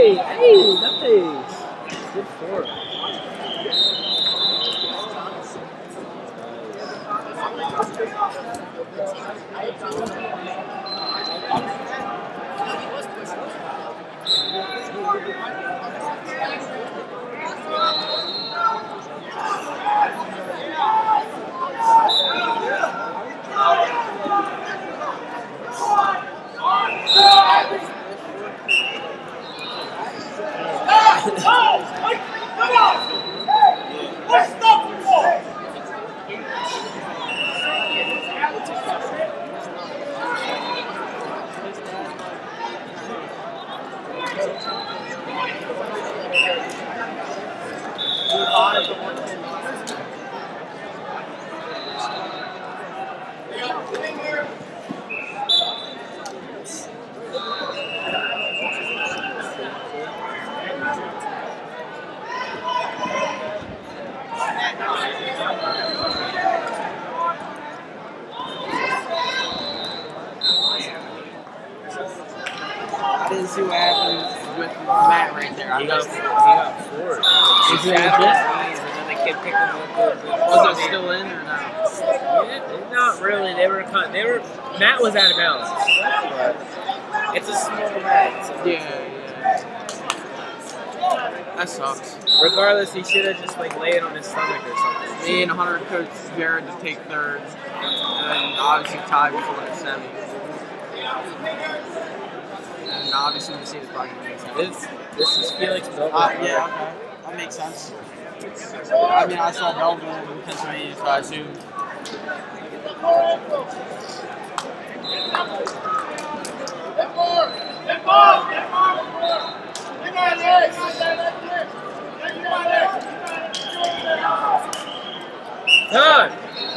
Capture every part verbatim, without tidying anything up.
Hey, hey, nice. Good form. I didn't see what happened with Matt right there. I He got, missed he it. got four. Is He it shattered legit? his knees, and then the kid picked him up. Was it still in or not? Yeah, not really. They were kind. They were. Matt was out of bounds. But it's a small mat. So Yeah, yeah. That sucks. regardless, he should have just like laid on his stomach or something. Me and Hunter coached Jared to take third, and then obviously tied before the semi. And obviously the seat is probably gonna make sense. This this is Felix Belga. Uh, yeah, okay. That makes sense. I mean, I saw Belga in Pennsylvania, so I assume. Done.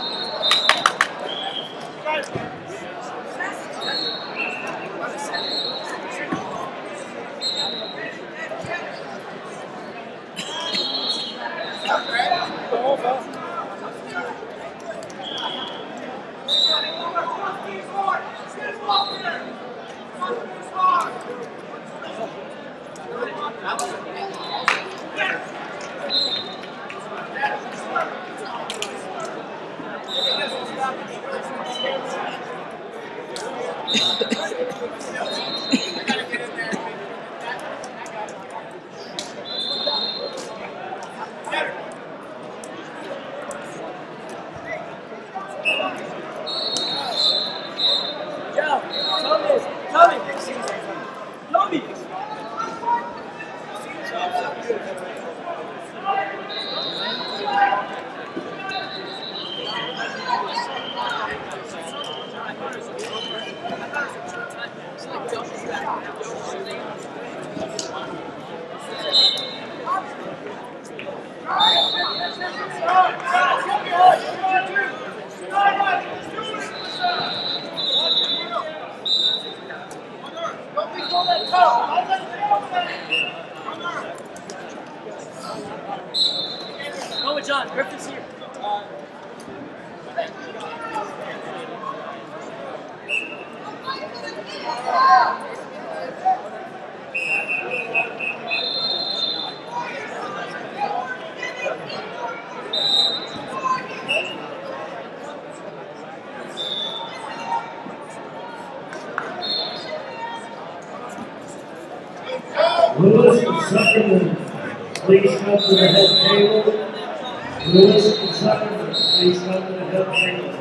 Go with John. Griffin's here. Lewis and Zuckerman, please come to the head table. Lewis and Zuckerman, please come to the head table.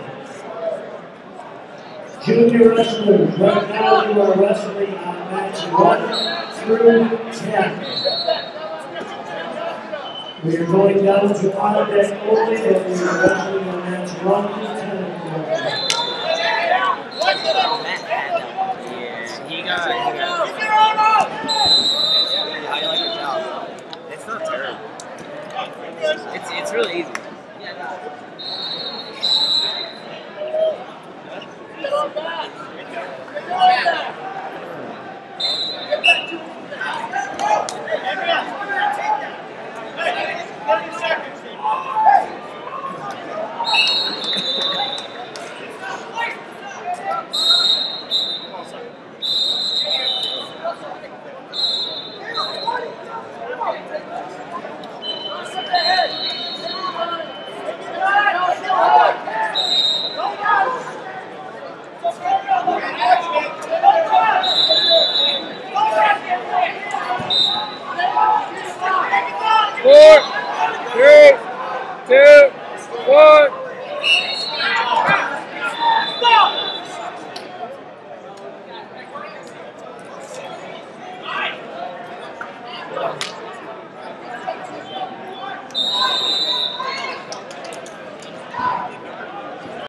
Junior wrestlers, right now you are wrestling on match one through ten. We are going down to odd deck only, but we are wrestling on match one through ten. Yeah, he got. He got How you like your job? it's not terrible. It's it's really easy. four, three, two, one.